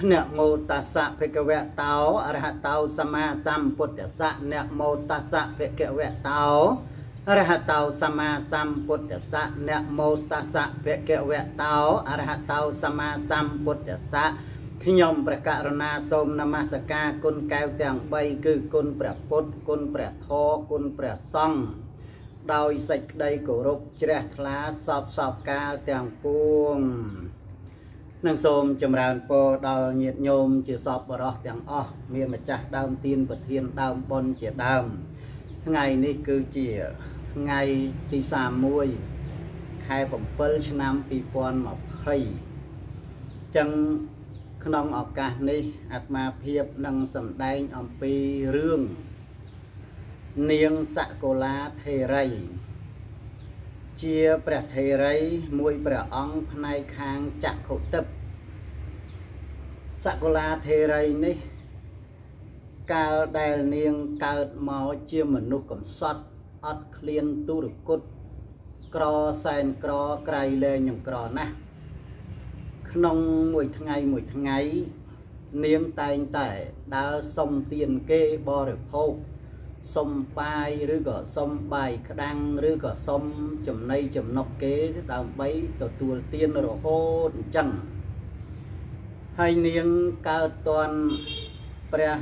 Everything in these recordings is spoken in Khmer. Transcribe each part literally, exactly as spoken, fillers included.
เนโมตัสสะภะคะวะโตอะระหะโตสัมมาสัมพุทธัสสะเนโมตัสสะภะคะวะโตอะระหะโตสัมมาสัมพุทธัสสะเนโมตัสสะภะคะวะโตอะระหะโตสัมมาสัมพุทธัสสะខ្ញុំព្រះករុណាសូមនមស្ការគុណកែវទាំងបីគឺគុណព្រះពុទ្ធគុណព្រះធម៌គុណព្រះសង្ឃដោយសេចក្តីគោរពជ្រះថ្លាសពសពកាលទាំងពួងនឹងសូមចម្រើនពរដល់ញាតិញោមជាសពបរោះទាំងអស់មានម្ចាស់ដើមទានប្រធានដើមបុណ្យជាដើមថ្ងៃនេះគឺជាថ្ងៃទីសាមមួយ ខែbảyឆ្នាំពីរពាន់ម្ភៃចឹងក្នុងឱកាសនេះអាត្មាភាពនឹងសម្ដែងអំពីរឿងនាងសកុលាថេរីជាព្រះថេរីមួយព្រះអង្គផ្នែកខាងចក្ខុទិព្វសកុលាថេរីនេះកាលដែលនាងកើតមកជាមនុស្សកំសត់អត់ឃ្លានទុរគតក្រសែនក្រក្រៃលែងនឹងក្រណាស់ក្នុងមួយថ្ងៃមួយថ្ងៃនាងតែងតែដើរសុំទានគេបរិភោគសុំបាយឬក៏សុំបាយក្តាំងឬក៏សុំចំណីចំណុកគេដើម្បីទទួលទានរហូតអញ្ចឹងហើយនាងកើតតន់ព្រះ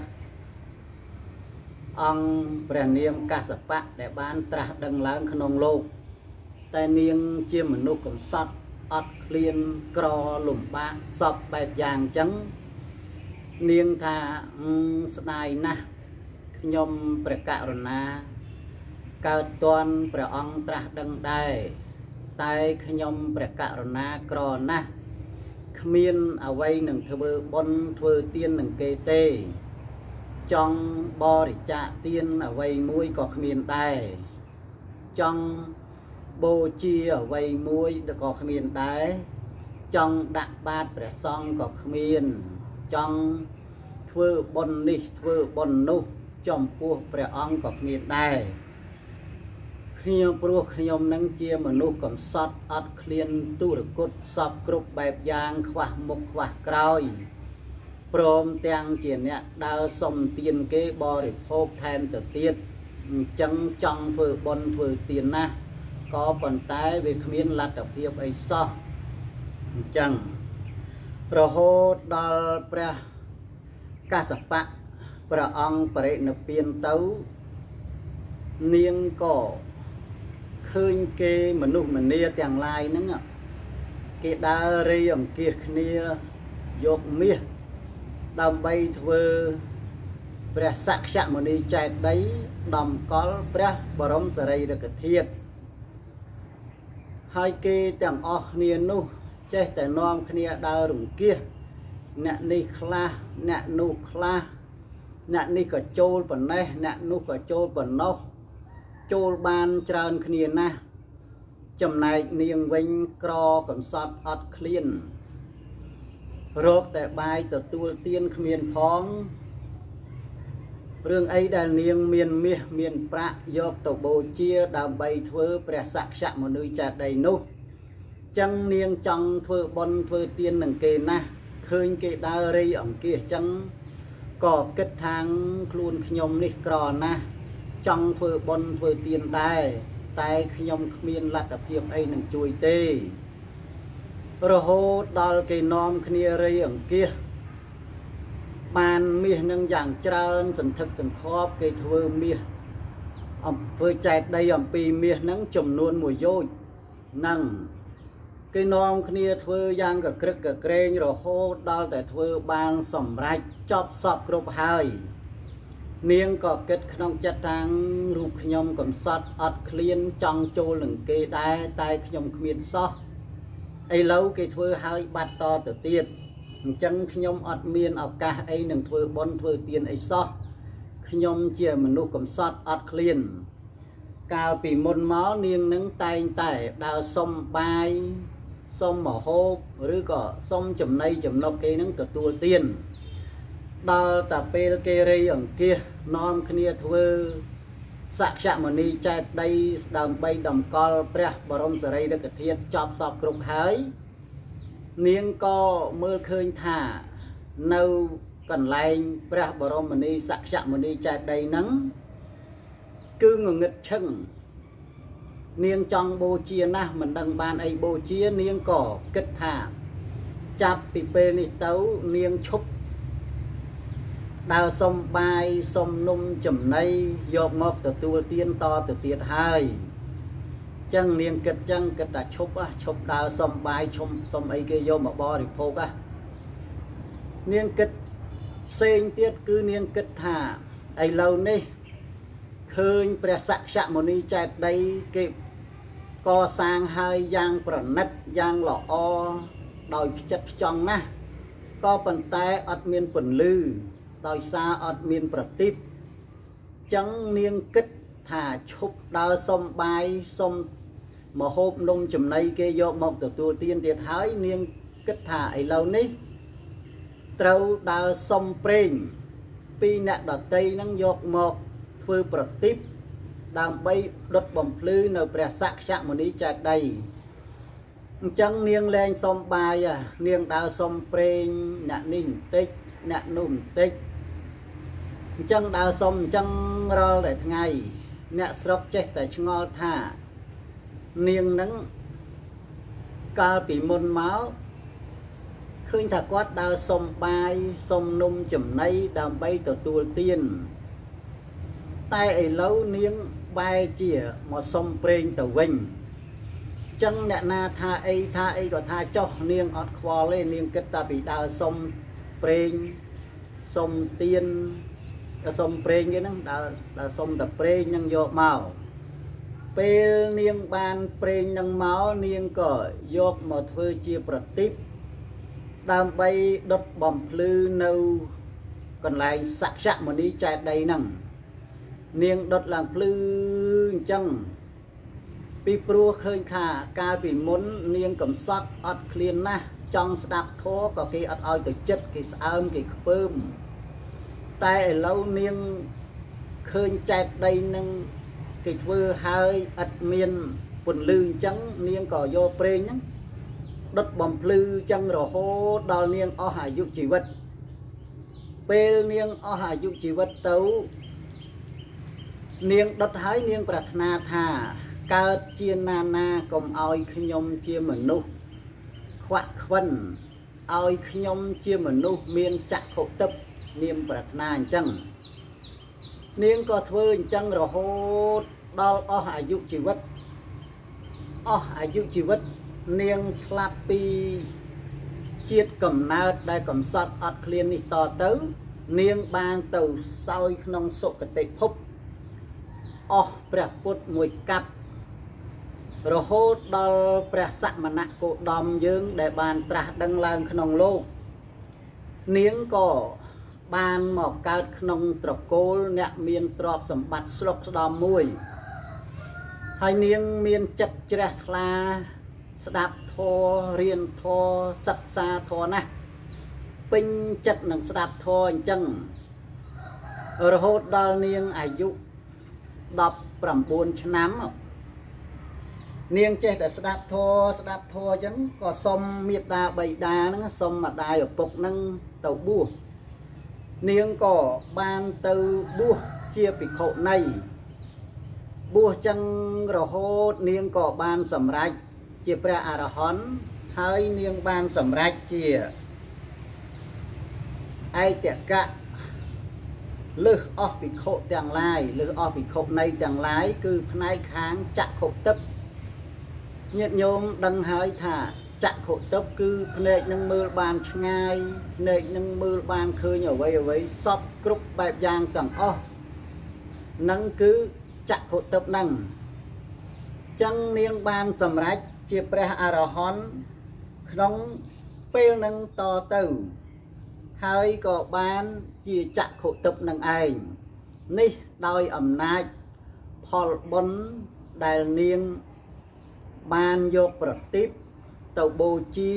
អង្គព្រះនាមកាសបៈដែលបានត្រាស់ដឹងឡើងក្នុងលោកតែនាងជាមនុស្សកំសត់អត់ឃ្លានក្រលំបាកសពបែបយ៉ាងអញ្ចឹងនាងថាស្ដាយណាស់ខ្ញុំព្រះករុណាកើតតន់ព្រះអង្គត្រាស់ដឹងដែរតែខ្ញុំព្រះករុណាក្រណាស់គ្មានអ្វីនឹងធ្វើបុណ្យធ្វើទាននឹងគេទេចង់បរិច្ចាគទានអ្វីមួយក៏គ្មានដែរចង់បូជាអ្វីមួយក៏គ្មានដែរចង់ដាក់បាតព្រះសង្ឃក៏គ្មានចង់ធ្វើបុណ្យនេះធ្វើបុណ្យនោះចំពោះព្រះអង្គក៏គ្មានដែរខ្ញុំព្រោះខ្ញុំនឹងជាមនុស្សកំសត់អត់ឃ្លានទុរគតសពគ្រប់បែបយ៉ាងខ្វះមុខខ្វះក្រោយព្រមទាំងជាអ្នកដើរសុំទានគេបរិភោគថែមទៅទៀតអញ្ចឹងចង់ធ្វើបុណ្យធ្វើទានណាស់ក៏ប៉ុន្តែវាគ្មានលទ្ធភាពអីសោះអញ្ចឹងរហូតដល់ព្រះកាសបៈព្រះអង្គបរិនិព្វានទៅនាងក៏ឃើញគេមនុស្សម្នាទាំងឡាយហ្នឹងគេដើររៃអង្គាសគ្នាយកមាសដើម្បីធ្វើព្រះសក្យមុនីចេតិយដំកល់ព្រះបរមសារីរិកធាតុហើយគេទាំងអស់គ្នានោះចេះតែនាំគ្នាដើររង្គៀសអ្នកនេះខ្លះអ្នកនោះខ្លះអ្នកនេះក៏ចូលប៉ុណ្ណេះអ្នកនោះក៏ចូលប៉ុណ្ណោះចូលបានច្រើនគ្នាណាស់ចំណែកនាងវិញក្រកំសត់អត់ឃ្លានរកតែបាយទទួលទានគ្មានផងរឿងអីដែលនាងមានមាសមានប្រាក់យកទៅបូជាដើម្បីធ្វើព្រះសក្យមុនីចេតិយនោះចឹងនាងចង់ធ្វើបុណ្យធ្វើទាននឹងគេណាស់ឃើញគេដើររៃអង្គាសចឹងក៏គិតថាខ្លួនខ្ញុំនេះក្រណាស់ចង់ធ្វើបុណ្យធ្វើទានដែរតែខ្ញុំគ្មានលទ្ធភាពអីនឹងជួយទេរហូតដល់គេនាំគ្នារៃអង្គាសបានមាសនឹងយ៉ាងច្រើនសន្ធឹកសន្ធាប់គេធ្វើមាសអំធ្វើចេតិយអំពីមាសនឹងចំនួនមួយយោជន៍នឹងគេនាំគ្នាធ្វើយ៉ាងកក្រឹកកក្រែងរហូតដល់តែធ្វើបានសម្រេចចប់សពគ្រប់ហើយនាងក៏គិតក្នុងចិត្តថារូបខ្ញុំកំសត់អត់ឃ្លានចង់ចូលនឹងគេដែរតែខ្ញុំគ្មានសោះឥឡូវគេធ្វើហើយបាត់តទៅទៀតអញ្ចឹងខ្ញុំអត់មានឱកាសអីនឹងធ្វើបុណ្យធ្វើទានអីសោះខ្ញុំជាមនុស្សកំសត់អត់ឃ្លានកាលពីមុនមកនាងនឹងតែងតែដើរសុំបាយសុំមហូបឬក៏សុំចំណីចំណុកគេនឹងទទួលទានដល់តែពេលគេរៃអង្គាសនាំគ្នាធ្វើសក្យមុនីចេតិយដើម្បីតម្កល់ព្រះបរមសារីរិកធាតុចប់សពគ្រប់ហើយនាងក៏មើលឃើញថានៅកន្លែងព្រះបរមនីសក្យមុនីចេតិយហ្នឹងគឺងងឹតឈឹងនាងចង់បូជាណាស់មិនដឹងបានអីបូជានាងក៏គិតថាចាប់ពីពេលនេះទៅនាងឈប់ដើរសុំបាយសុំនំចំណីយកមកទទួលទានតទៅទៀតហើយចឹងនាងគិតចឹងគិតថាឈប់ឈប់ដើរសុំបាយឈប់សុំអីគេយកមកបរិភោគនាងគិតផ្សេងទៀតគឺនាងគិតថាឥឡូវនេះឃើញព្រះសក្យមុនីចេតិយគេកសាងហើយយ៉ាងប្រណិតយ៉ាងល្អដោយចិត្តផ្ចង់ណាស់ក៏ប៉ុន្តែអត់មានពន្លឺដោយសារអត់មានប្រទីបចឹងនាងគិតថាឈប់ដើរសុំបាយសុំមហូបនំចំណីគេយកមកទទួលទានទៀតហើយនាងគិតថាឥឡូវនេះត្រូវដើរសុំប្រេងពីអ្នកដតីនឹងយកមកធ្វើប្រទីបដើម្បីដុតបំភ្លឺនៅព្រះសក្យមុនីចេតិយអញ្ចឹងនាងលែងសុំបាយនាងដើរសុំប្រេងអ្នកនេះបន្តិចអ្នកនោះបន្តិចអញ្ចឹងដើរសុំអញ្ចឹងរាល់តែថ្ងៃអ្នកស្រុកចេះតែឆ្ងល់ថានាងនឹងកាលពីមុនមកឃើញថាគាត់ដើរសុំបាយសុំនំចំណីដើម្បីទទួលទានតែឥឡូវនាងបែរជាមកសុំប្រេងទៅវិញចឹងអ្នកណាថាអីថាអីក៏ថាចុះនាងអត់ខ្វល់ទេនាងគិតតែពីដើរសុំប្រេងសុំទៀនសុំប្រេងគេហ្នឹងដើរដើរសុំតែប្រេងហ្នឹងយកមកពេលនាងបានប្រេងហ្នឹងមកនាងក៏យកមកធ្វើជាប្រទីបដើម្បីដុតបំភ្លឺនៅកន្លែងសក្យមុនីចេតិយហ្នឹងនាងដុតឡើងភ្លឺអញ្ចឹងពីព្រោះឃើញថាកាលពីមុននាងកំសត់អត់ឃ្លានណាស់ចង់ស្ដាប់ធម៌ក៏គេអត់ឲ្យទៅចិត្តគេស្អើមគេខ្ពើមតែឥឡូវនាងឃើញចេតិយនឹងគេធ្វើហើយឥតមានពន្លឺអញ្ចឹងនាងក៏យកប្រេងហ្នឹងដុតបំភ្លឺអញ្ចឹងរហូតដល់នាងអស់អាយុជីវិតពេលនាងអស់អាយុជីវិតទៅនាងដុតហើយនាងប្រាថ្នាថាកើតជាណាណាកុំឲ្យខ្ញុំជាមនុស្សខ្វាក់ខ្វិនឲ្យខ្ញុំជាមនុស្សមានចក្ខុទិព្វនាងប្រាថ្នាអញ្ចឹងនាងក៏ធ្វើអញ្ចឹងរហូតដល់អស់អាយុជីវិតអស់អាយុជីវិតនាងស្លាប់ពីជាតិកំណើតដែលកំសត់អត់ឃ្លាននេះតទៅនាងបានទៅសោយក្នុងសុគតិភពអស់ព្រះពុទ្ធមួយកាប់រហូតដល់ព្រះសមណគោតមយើងដែលបានត្រាស់ដឹងឡើងក្នុងលោកនាងក៏បានមកកើតក្នុងត្រកូលអ្នកមានទ្រព្យសម្បត្តិស្រុកស្ដំមួយហើយនាងមានចិត្តជ្រះថ្លាស្ដាប់ធម៌រៀនធម៌សិក្សាធម៌ណាស់ពេញចិត្តនឹងស្ដាប់ធម៌អញ្ចឹងរហូតដល់នាងអាយុដប់ប្រាំបួនឆ្នាំនាងចេះតែស្ដាប់ធម៌ស្ដាប់ធម៌អញ្ចឹងក៏សុំមេត្តាបិតាហ្នឹងសុំម្ដាយឪពុកហ្នឹងទៅបួសនាងក៏បានទៅបួសជាភិក្ខុនីបួសចឹងរហូតនាងក៏បានសម្រេចជាព្រះអរហន្តហើយនាងបានសម្រេចជាឯកកៈលើសអស់ភិក្ខុទាំងឡាយលើសអស់ភិក្ខុនីទាំងឡាយគឺផ្នែកខាងចក្ខុទិព្វញាតិញោមដឹងហើយថាចក្ខុទិព្វគឺភ្នែកនឹងមើលបានឆ្ងាយភ្នែកនឹងមើលបានឃើញអ្វីអ្វីសពគ្រប់បែបយ៉ាងទាំងអស់នឹងគឺចក្ខុទិព្វហ្នឹងចឹងនាងបានសម្រេចជាព្រះអរហន្តក្នុងពេលហ្នឹងតទៅហើយក៏បានជាចក្ខុទិព្វនឹងឯងនេះដោយអំណាចផលបុណ្យដែលនាងបានយកប្រទីបទៅបូជា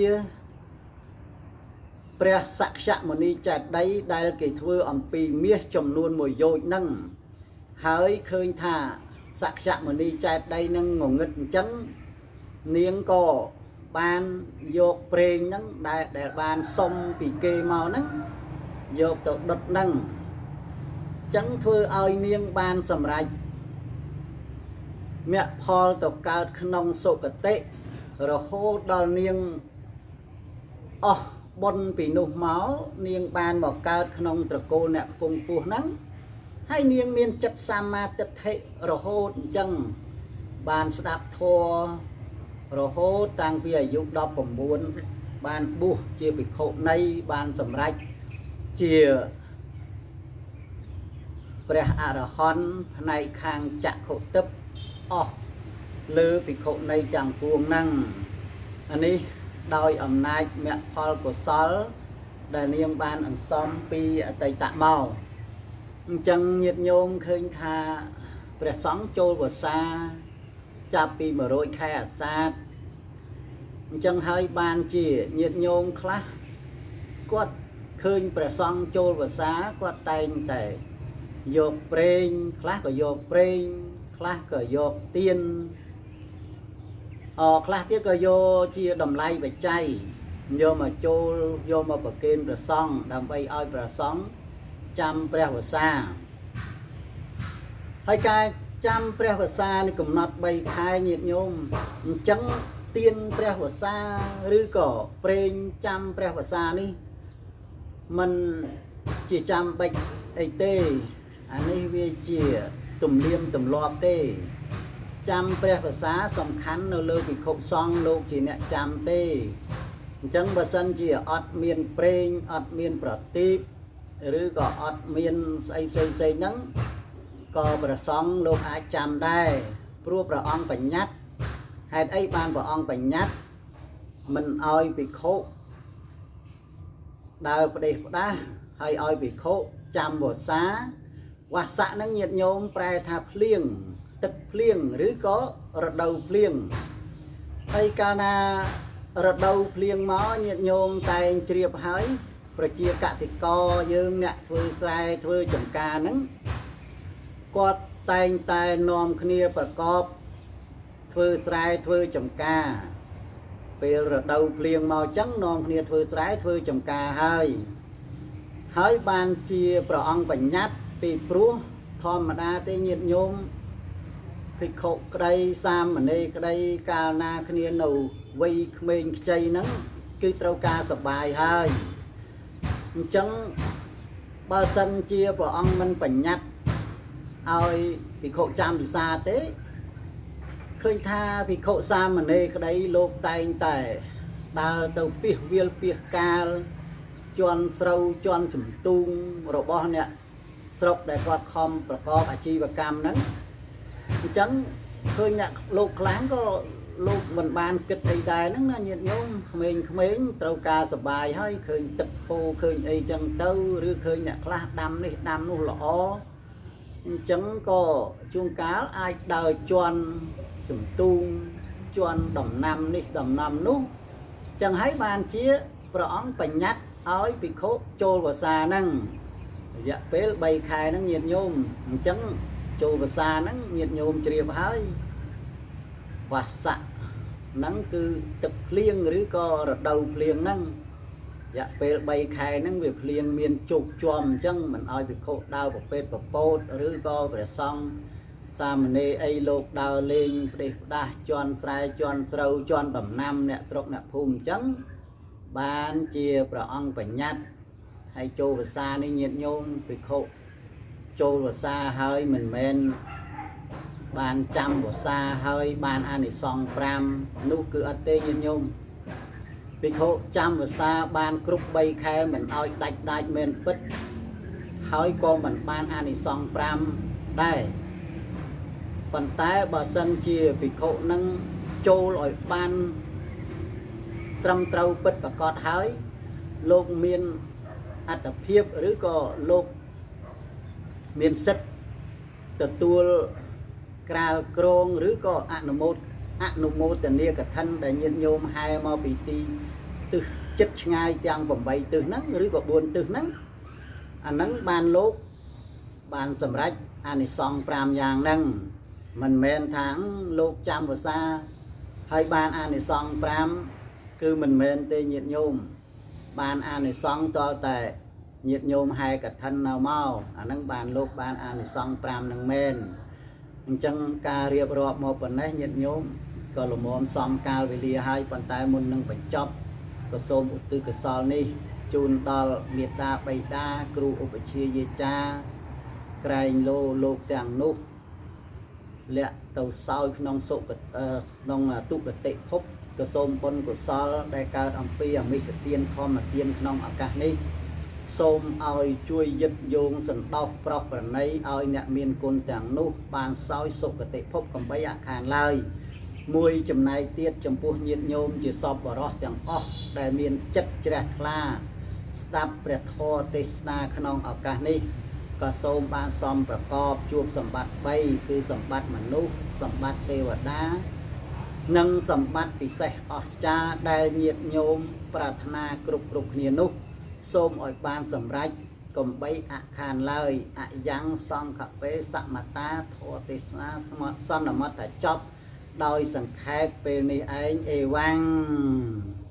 ព្រះសក្យមុនីចេតិយដែលគេធ្វើអំពីមាសចំនួនមួយយោជហ្នឹងហើយឃើញថាសក្យមុនីចេតិយនឹងងងឹតអញ្ចឹងនាងក៏ ban dọc preng nắng đại đại ban sông bị kê màu nắng dọc tộc đột nắng chẳng thưa ai niên ban sầm rạch mẹ Paul tộc cao nông sộ cật tệ rồi hô đào niên oh bôn bị nụ máu niên ban một cao nông trật cô nè cùng phu nắng hay niên miên chất sa ma chất hệ rồi hô chân ban đạp thua rồi hô tăng bây giờ đọc bổng buôn ban bu chia bị khổ nay ban sầm rạch chiaព្រះអរហន្តផ្នែកខាងចក្ខុទិព្វអស់លើភិក្ខុនៃទាំងពួងហ្នឹងអានេះដោយអំណាចមគ្គផលកុសលដែលនាងបានអន្សំពីអតីតមកអញ្ចឹងញាតិញោមឃើញថាព្រះសង្ឃចូលវស្សាចាប់ពីមួយរយខែអាសាឍអញ្ចឹងហើយបានជាញាតិញោមខ្លះគាត់ឃើញព្រះសង្ឃចូលវស្សាគាត់តែងតែយកប្រេងខ្លះក៏យកប្រេងខ្លះក៏យកទៀនអខ្លះទៀតក៏យកជាតម្លៃបច្ច័យយកមកចូលយកមកប្រគេនព្រះសង្ឃដើម្បីឲ្យព្រះសង្ឃចាំព្រះវស្សាហើយការចាំព្រះវស្សានេះកំណត់បីខែញាតិញោមអញ្ចឹងទៀនព្រះវស្សាឬក៏ប្រេងចាំព្រះវស្សានេះมันជាចាំបាច់អីទេអានេះវាជាទំនៀមទម្លាប់ទេចាំព្រះវស្សាសំខាន់នៅលើភិក្ខុសង្ឃលោកជាអ្នកចាំទេអញ្ចឹងបើសិនជាអត់មានប្រេងអត់មានប្រទីបឬក៏អត់មានស្អីផ្សេងផ្សេងហ្នឹងក៏ព្រះសង្ឃលោកអាចចាំដែរព្រោះព្រះអង្គបញ្ញត្តិហេតុអីបានព្រះអង្គបញ្ញត្តិមិនឲ្យភិក្ខុដើរផ្ដេសផ្ដាស់ហើយឲ្យភិក្ខុចាំវស្សាវស្សាហ្នឹងញាតិញោមប្រែថាភ្លៀងទឹកភ្លៀងឬក៏រដូវភ្លៀងហើយកាលណារដូវភ្លៀងមកញាតិញោមតែងជ្រាបហើយប្រជាកសិករយើងអ្នកធ្វើស្រែធ្វើចម្ការហ្នឹងគាត់តែងតែនាំគ្នាប្រកបធ្វើស្រែធ្វើចម្ការពេលរដូវភ្លៀងមកចឹងនាំគ្នាធ្វើស្រែធ្វើចម្ការហើយហើយបានជាព្រះអង្គបញ្ញត្តិពីព្រោះធម្មតាទេញាតិញោមភិក្ខុក្តីសាមណេរក្តីកាលណាគ្នានៅវ័យក្មេងខ្ចីហ្នឹងគឺត្រូវការសបាយហើយអញ្ចឹងបើសិនជាព្រះអង្គមិនបញ្ញត្តិឲ្យភិក្ខុចាំពិសាទេឃើញថាភិក្ខុសាមណេរក្តីលោកតែងតែដើរទៅពីសវាលពីសកាលជន់ស្រូវជន់ជំទូងរបស់អ្នកស្រុកដែលគាត់ខំប្រកបអាជីវកម្មហ្នឹងអញ្ចឹងឃើញអ្នកលោកខ្លាំងក៏លោកមិនបានគិតអីដែរហ្នឹងណាញាតិញោមក្មេងៗត្រូវការសបាយហើយឃើញទឹកហូរឃើញអីចឹងទៅឬឃើញអ្នកខ្លះដាំនេះដាំនោះល្អអញ្ចឹងក៏ជួនកាលអាចដើរជន់ជំទូងជន់ដំណាំនេះដំណាំនោះចឹងហើយបានជាព្រះអង្គបញ្ញត្តិឲ្យភិក្ខុចូលវស្សាហ្នឹងរយៈពេលបីខែហ្នឹងញាតិញោមអញ្ចឹងចូលវស្សាហ្នឹងញាតិញោមជ្រាបហើយវស្សាហ្នឹងគឺទឹកភ្លៀងឬក៏រដូវភ្លៀងហ្នឹងរយៈពេលបីខែហ្នឹងវាភ្លៀងមានជោគជាំអញ្ចឹងមិនឲ្យភិក្ខុដើរប្រពេតប្រពោតឬក៏ព្រះសង្ឃសាមណេរអីលោកដើរលេងផ្ដេសផ្ដាស់ជន់ស្រែជន់ស្រូវជន់ដំណាំអ្នកស្រុកអ្នកភូមិអញ្ចឹងបានជាព្រះអង្គបញ្ញត្តិហើយចូលវស្សានេះញាតិញោមភិក្ខុចូលវស្សាហើយមិនមែនបានចាំវស្សាហើយបានអានិសង្សប្រាំនោះគឺអត់ទេញាតិញោមភិក្ខុចាំវស្សាបានគ្រប់បីខែមិនឲ្យដាច់ដាច់មែនពិតហើយក៏មិនបានអានិសង្សប្រាំដែរប៉ុន្តែបើសិនជាភិក្ខុនឹងចូលឲ្យបានត្រឹមត្រូវពិតប្រកបហើយលោកមានអត្តភាពឬក៏លោកមានសិទ្ធិទទួលក្រាលក្រងឬក៏អនុមោទអនុមោទនាកឋិនដែលញាតិញោមហែមកពីទីទិសចិត្តឆ្ងាយទាំងeightទិសហ្នឹងឬក៏fourទិសហ្នឹងអាហ្នឹងបានលោកបានសម្រេចអានិសង្សfiveយ៉ាងហ្នឹងមិនមែនថាលោកចាំវស្សាហើយបានអានិសង្សfive cứ mình men tê nhiệt nhôm bàn an này xong to tại nhiệt nhôm hai cả thân nào mau à nâng bàn lúc bàn an này xong pram nâng men chân ca riệp rọp một phần đấy nhiệt nhôm còn là mồm xong cao về lìa hai bàn tay môn nâng phải chọc có xôm ụ tư cái sol ni chun đo miệt ta bay ta kru ụ phải chia dây cha cày lô lô tàng nút lẹ tàu sau nông sộ nông tụ cái tệ phúc cái xôm bôn của sol đại cao âm phi ở mỹ sẽ tiên không mà tiên nông ở cả ní xôm oi chui giật dùng sần đau prok và nấy oi nẹt miền côn tàng nút bàn soi sộ cái tệ phúc còn bây ạ khàn lai mùi chấm này tiết chấm phu nhiệt nhôm chỉ sọp vào đó chẳng óc đại miền chất chẹt la đáp bẹt thò tê na khăn ông ở cả níก็សូមបានសំប្រកបជួបសម្បត្តិបីគឺសម្បត្តិមនុស្សសម្បត្តិទេវតានិងសម្បត្តិពិសេសអស្ចារ្យដែលញាតិញោមប្រាថ្នាគ្រប់គ្រប់គ្នានោះសូមឲ្យបានសម្រេចកុំបីអខានឡើយអយ៉ាងសង្ឃពេសមតាធរទេសនាស្មត់សន្មតចប់ដោយសង្ខេបពេលនេះឯងអេវ៉ាំង